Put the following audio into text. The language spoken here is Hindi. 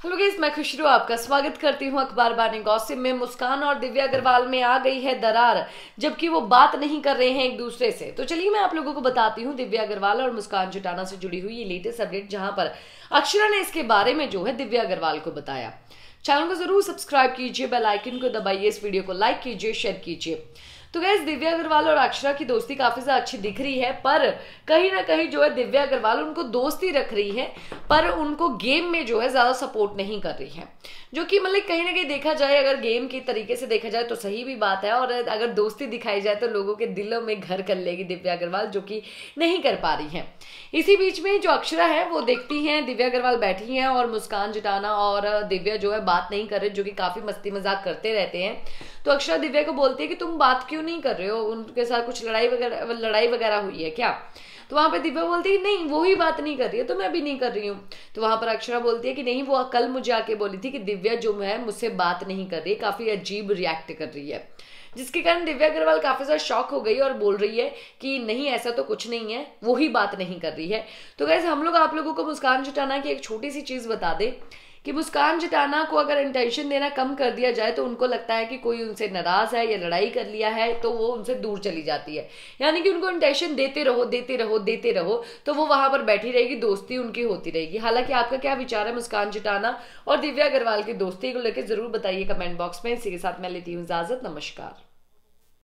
हेलो गाइस, मैं खुशरू आपका स्वागत करती हूं अखबार बानी गॉसिप में। मुस्कान और दिव्या अग्रवाल में आ गई है दरार, जबकि वो बात नहीं कर रहे हैं एक दूसरे से। तो चलिए मैं आप लोगों को बताती हूं दिव्या अग्रवाल और मुस्कान जुटाना से जुड़ी हुई ये लेटेस्ट अपडेट, जहां पर अक्षरा ने इसके बारे में जो है दिव्या अग्रवाल को बताया। चैनल को जरूर सब्सक्राइब कीजिए, बेल आइकन को दबाइए, इस वीडियो को लाइक कीजिए, शेयर कीजिए। तो गैस, दिव्या अग्रवाल और अक्षरा की दोस्ती काफी ज्यादा अच्छी दिख रही है, पर कहीं ना कहीं जो है दिव्या अग्रवाल उनको दोस्ती रख रही है, पर उनको गेम में जो है ज्यादा सपोर्ट नहीं कर रही है। जो कि मतलब कहीं ना कहीं देखा जाए, अगर गेम के तरीके से देखा जाए तो सही भी बात है, और अगर दोस्ती दिखाई जाए तो लोगों के दिलों में घर कर लेगी दिव्या अग्रवाल, जो कि नहीं कर पा रही है। इसी बीच में जो अक्षरा है वो देखती हैं दिव्या अग्रवाल बैठी हैं और मुस्कान जुटाना और दिव्या जो है बात नहीं कर रहे, जो कि काफी मस्ती मजाक करते रहते हैं। तो अक्षरा दिव्या को बोलती है कि तुम बात क्यों नहीं कर रहे हो, उनके साथ कुछ लड़ाई वगैरह हुई है क्या? तो वहां पे दिव्या बोलती है नहीं, वो ही बात नहीं कर रही है, तो मैं भी नहीं कर रही हूँ। तो वहां पर अक्षरा बोलती है कि नहीं, वो कल मुझे आके बोली थी कि दिव्या जो है मुझसे बात नहीं कर रही है, काफी अजीब रिएक्ट कर रही है। जिसके कारण दिव्या अग्रवाल काफी ज्यादा शॉक हो गई और बोल रही है कि नहीं, ऐसा तो कुछ नहीं है, वो ही बात नहीं कर रही है। तो गैस, हम लोग आप लोगों को मुस्कान जुटाना की एक छोटी सी चीज बता दे कि मुस्कान जुटाना को अगर इंटेंशन देना कम कर दिया जाए तो उनको लगता है कि कोई उनसे नाराज है या लड़ाई कर लिया है, तो वो उनसे दूर चली जाती है। यानी कि उनको इंटेंशन देते रहो देते रहो देते रहो, तो वो वहां पर बैठी रहेगी, दोस्ती उनकी होती रहेगी। हालांकि आपका क्या विचार है मुस्कान जुटाना और दिव्या अग्रवाल की दोस्ती को लेकर जरूर बताइए कमेंट बॉक्स में। इसी के साथ मैं लेती हूँ इजाजत, नमस्कार।